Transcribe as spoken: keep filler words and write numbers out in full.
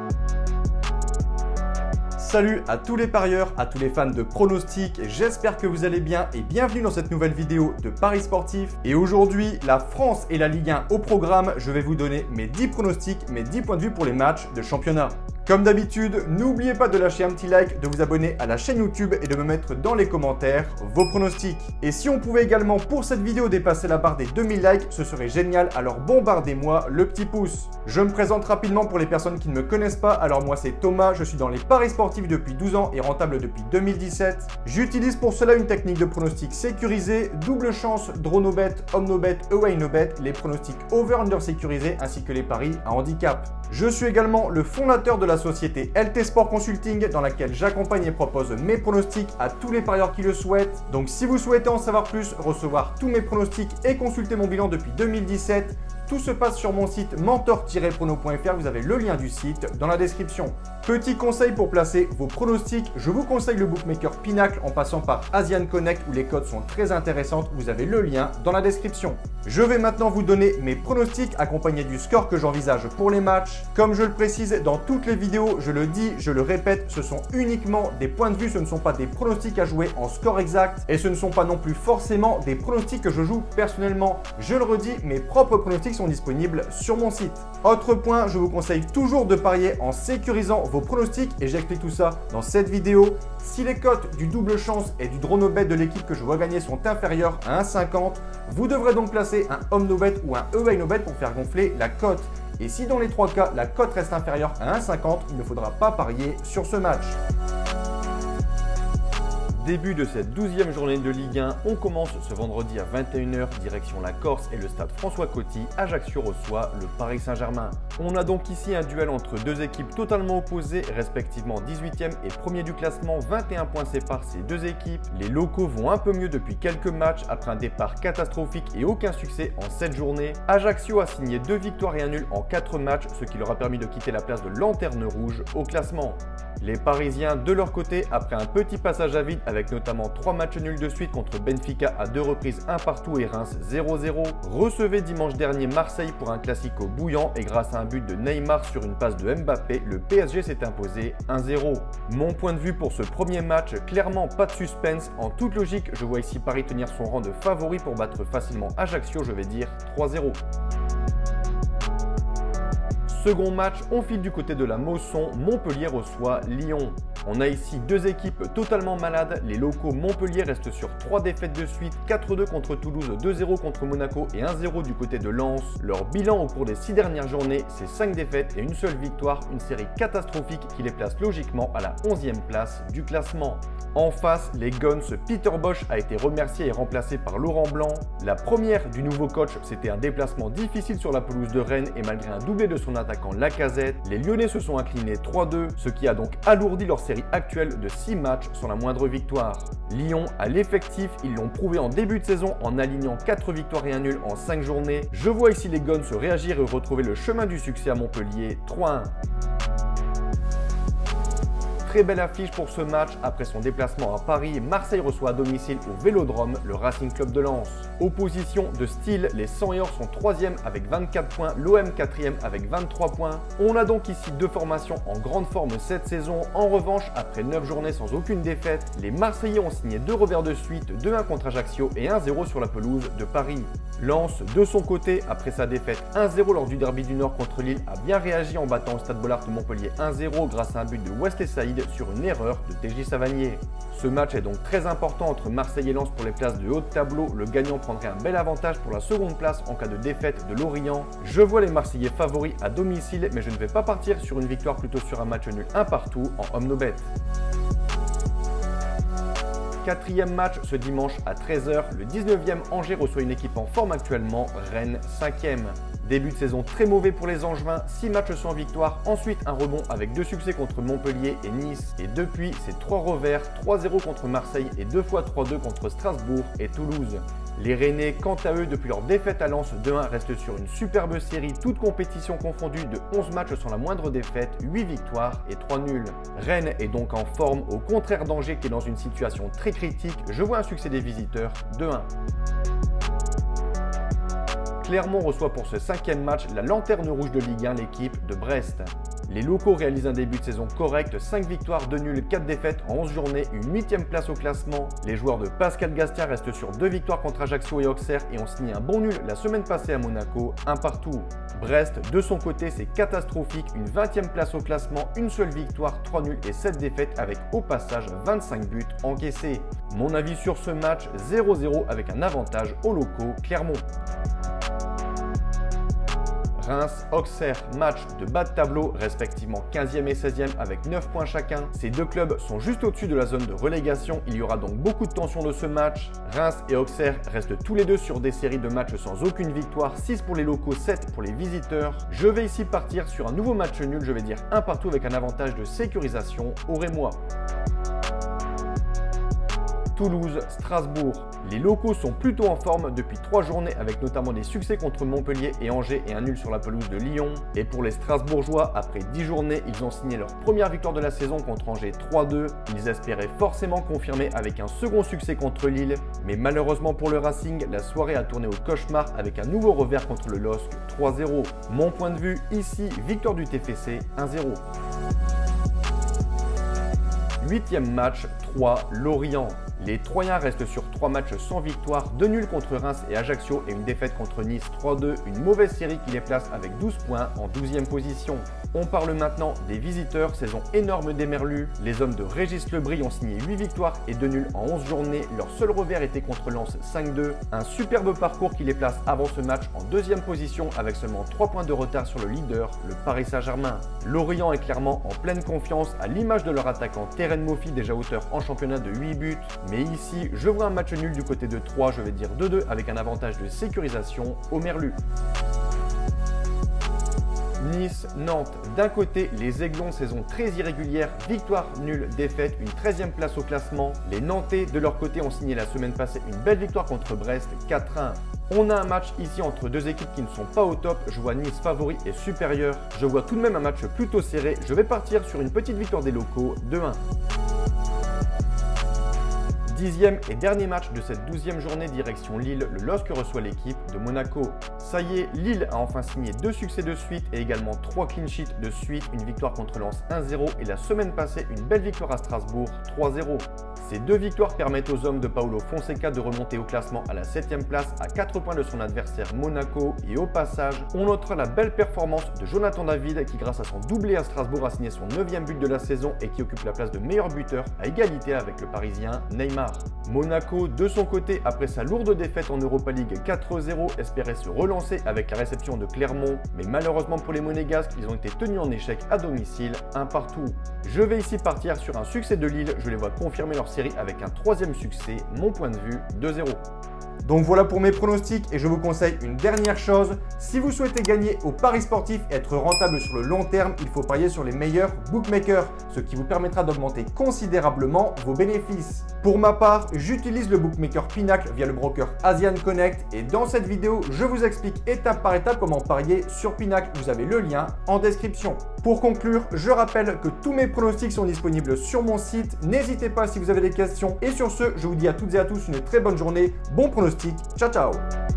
Salut à tous les parieurs, à tous les fans de pronostics, j'espère que vous allez bien et bienvenue dans cette nouvelle vidéo de Paris Sportif. Et aujourd'hui, la France et la Ligue un au programme, je vais vous donner mes dix pronostics, mes dix points de vue pour les matchs de championnat. Comme d'habitude, n'oubliez pas de lâcher un petit like, de vous abonner à la chaîne YouTube et de me mettre dans les commentaires vos pronostics. Et si on pouvait également pour cette vidéo dépasser la barre des deux mille likes, ce serait génial, alors bombardez-moi le petit pouce. Je me présente rapidement pour les personnes qui ne me connaissent pas, alors moi c'est Thomas, je suis dans les paris sportifs depuis douze ans et rentable depuis deux mille dix-sept. J'utilise pour cela une technique de pronostic sécurisée, double chance, draw no bet, home no bet, away no bet, les pronostics over-under sécurisés ainsi que les paris à handicap. Je suis également le fondateur de la société L T Sport Consulting dans laquelle j'accompagne et propose mes pronostics à tous les parieurs qui le souhaitent. Donc si vous souhaitez en savoir plus, recevoir tous mes pronostics et consulter mon bilan depuis deux mille dix-sept, tout se passe sur mon site mentor tiret prono point F R, vous avez le lien du site dans la description. Petit conseil pour placer vos pronostics, je vous conseille le bookmaker Pinacle en passant par Asian Connect où les codes sont très intéressantes, vous avez le lien dans la description. Je vais maintenant vous donner mes pronostics accompagnés du score que j'envisage pour les matchs. Comme je le précise dans toutes les vidéos, je le dis, je le répète, ce sont uniquement des points de vue, ce ne sont pas des pronostics à jouer en score exact et ce ne sont pas non plus forcément des pronostics que je joue personnellement. Je le redis, mes propres pronostics sont disponibles sur mon site. Autre point, je vous conseille toujours de parier en sécurisant vos pronostics et j'explique tout ça dans cette vidéo. Si les cotes du double chance et du draw no bet de l'équipe que je vois gagner sont inférieures à un virgule cinquante, vous devrez donc placer un home no bet ou un away no bet pour faire gonfler la cote. Et si dans les trois cas, la cote reste inférieure à un virgule cinquante, il ne faudra pas parier sur ce match. Début de cette douzième journée de Ligue un, on commence ce vendredi à vingt et une heures, direction la Corse et le stade François Coty, Ajaccio reçoit le Paris Saint-Germain. On a donc ici un duel entre deux équipes totalement opposées, respectivement dix-huitième et premier du classement, vingt et un points séparent ces deux équipes. Les locaux vont un peu mieux depuis quelques matchs après un départ catastrophique et aucun succès en sept journées. Ajaccio a signé deux victoires et un nul en quatre matchs, ce qui leur a permis de quitter la place de lanterne rouge au classement. Les Parisiens, de leur côté, après un petit passage à vide avec notamment trois matchs nuls de suite contre Benfica à deux reprises un partout et Reims zéro zéro, recevaient dimanche dernier Marseille pour un classico bouillant et grâce à un but de Neymar sur une passe de Mbappé, le P S G s'est imposé un zéro. Mon point de vue pour ce premier match, clairement pas de suspense. En toute logique, je vois ici Paris tenir son rang de favori pour battre facilement Ajaccio, je vais dire trois zéro. Second match, on file du côté de la Mosson, Montpellier reçoit Lyon. On a ici deux équipes totalement malades, les locaux Montpellier restent sur trois défaites de suite, quatre deux contre Toulouse, deux zéro contre Monaco et un zéro du côté de Lens. Leur bilan au cours des six dernières journées, c'est cinq défaites et une seule victoire, une série catastrophique qui les place logiquement à la onzième place du classement. En face, les Guns, Peter Bosz a été remercié et remplacé par Laurent Blanc. La première du nouveau coach, c'était un déplacement difficile sur la pelouse de Rennes et malgré un doublé de son attaquant Lacazette, les Lyonnais se sont inclinés trois deux, ce qui a donc alourdi leur série actuelle de six matchs sans la moindre victoire. Lyon a l'effectif, ils l'ont prouvé en début de saison en alignant quatre victoires et un nul en cinq journées. Je vois ici les Guns se réagir et retrouver le chemin du succès à Montpellier trois un. Très belle affiche pour ce match. Après son déplacement à Paris, Marseille reçoit à domicile au Vélodrome le Racing Club de Lens. Opposition de style, les cent et or sont troisième avec vingt-quatre points, l'O M quatrième avec vingt-trois points. On a donc ici deux formations en grande forme cette saison. En revanche, après neuf journées sans aucune défaite, les Marseillais ont signé deux revers de suite, deux un contre Ajaccio et un zéro sur la pelouse de Paris. Lens, de son côté, après sa défaite un zéro lors du derby du Nord contre Lille, a bien réagi en battant au Stade Bollaert de Montpellier un zéro grâce à un but de Wesley Saïd sur une erreur de T J Savanier. Ce match est donc très important entre Marseille et Lens pour les places de haut de tableau. Le gagnant prendrait un bel avantage pour la seconde place en cas de défaite de Lorient. Je vois les Marseillais favoris à domicile, mais je ne vais pas partir sur une victoire, plutôt sur un match nul un partout en home no bet. Quatrième match ce dimanche à treize heures, le dix-neuvième Angers reçoit une équipe en forme actuellement, Rennes cinquième. Début de saison très mauvais pour les Angevins, six matchs sans victoire, ensuite un rebond avec deux succès contre Montpellier et Nice. Et depuis, c'est trois revers, trois zéro contre Marseille et deux fois trois deux contre Strasbourg et Toulouse. Les Rennais, quant à eux, depuis leur défaite à Lens deux un, restent sur une superbe série, toute compétition confondue, de onze matchs sans la moindre défaite, huit victoires et trois nuls. Rennes est donc en forme, au contraire d'Angers qui est dans une situation très critique. Je vois un succès des visiteurs, deux un. Clermont reçoit pour ce cinquième match la lanterne rouge de Ligue un, l'équipe de Brest. Les locaux réalisent un début de saison correct, cinq victoires, deux nuls, quatre défaites en onze journées, une huitième place au classement. Les joueurs de Pascal Gastien restent sur deux victoires contre Ajaccio et Auxerre et ont signé un bon nul la semaine passée à Monaco, un partout. Brest, de son côté, c'est catastrophique, une vingtième place au classement, une seule victoire, trois nuls et sept défaites avec au passage vingt-cinq buts encaissés. Mon avis sur ce match, zéro zéro avec un avantage aux locaux Clermont. Reims, Auxerre, match de bas de tableau, respectivement quinzième et seizième avec neuf points chacun. Ces deux clubs sont juste au-dessus de la zone de relégation, il y aura donc beaucoup de tension de ce match. Reims et Auxerre restent tous les deux sur des séries de matchs sans aucune victoire, six pour les locaux, sept pour les visiteurs. Je vais ici partir sur un nouveau match nul, je vais dire un partout avec un avantage de sécurisation aux Rémois. Toulouse, Strasbourg. Les locaux sont plutôt en forme depuis trois journées avec notamment des succès contre Montpellier et Angers et un nul sur la pelouse de Lyon. Et pour les Strasbourgeois, après dix journées, ils ont signé leur première victoire de la saison contre Angers trois deux. Ils espéraient forcément confirmer avec un second succès contre Lille. Mais malheureusement pour le Racing, la soirée a tourné au cauchemar avec un nouveau revers contre le L O S C trois zéro. Mon point de vue ici, victoire du T F C un zéro. Huitième match, trois, Lorient. Les Troyens restent sur trois matchs sans victoire, deux nuls contre Reims et Ajaccio et une défaite contre Nice trois deux, une mauvaise série qui les place avec douze points en douzième position. On parle maintenant des visiteurs, saison énorme des Merlus. Les hommes de Régis Lebris ont signé huit victoires et deux nuls en onze journées. Leur seul revers était contre Lens cinq deux. Un superbe parcours qui les place avant ce match en deuxième position avec seulement trois points de retard sur le leader, le Paris Saint-Germain. Lorient est clairement en pleine confiance à l'image de leur attaquant Terren Moffi, déjà auteur en championnat de huit buts. Mais ici, je vois un match nul du côté de Troyes, je vais dire deux deux avec un avantage de sécurisation aux Merlus. Nice, Nantes. D'un côté, les Aiglons, saison très irrégulière, victoire, nulle, défaite, une treizième place au classement. Les Nantais, de leur côté, ont signé la semaine passée une belle victoire contre Brest, quatre un. On a un match ici entre deux équipes qui ne sont pas au top. Je vois Nice favori et supérieur. Je vois tout de même un match plutôt serré. Je vais partir sur une petite victoire des locaux, deux un. Dixième et dernier match de cette douzième journée direction Lille, le L O S C reçoit l'équipe de Monaco. Ça y est, Lille a enfin signé deux succès de suite et également trois clean sheets de suite, une victoire contre Lens un zéro et la semaine passée une belle victoire à Strasbourg trois zéro. Ces deux victoires permettent aux hommes de Paulo Fonseca de remonter au classement à la septième place à quatre points de son adversaire Monaco et au passage, on notera la belle performance de Jonathan David qui grâce à son doublé à Strasbourg a signé son neuvième but de la saison et qui occupe la place de meilleur buteur à égalité avec le Parisien Neymar. Monaco, de son côté, après sa lourde défaite en Europa League quatre zéro, espérait se relancer avec la réception de Clermont, mais malheureusement pour les Monégasques, ils ont été tenus en échec à domicile, un partout. Je vais ici partir sur un succès de Lille, je les vois confirmer leur série avec un troisième succès, mon point de vue, deux zéro. Donc voilà pour mes pronostics et je vous conseille une dernière chose. Si vous souhaitez gagner au pari sportif et être rentable sur le long terme, il faut parier sur les meilleurs bookmakers, ce qui vous permettra d'augmenter considérablement vos bénéfices. Pour ma part, j'utilise le bookmaker Pinacle via le broker Asian Connect et dans cette vidéo, je vous explique étape par étape comment parier sur Pinacle. Vous avez le lien en description. Pour conclure, je rappelle que tous mes pronostics sont disponibles sur mon site. N'hésitez pas si vous avez des questions et sur ce, je vous dis à toutes et à tous une très bonne journée. Bon pronostic, ciao ciao.